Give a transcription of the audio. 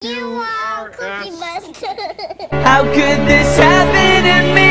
You are Cookie Monster. How could this happen to me?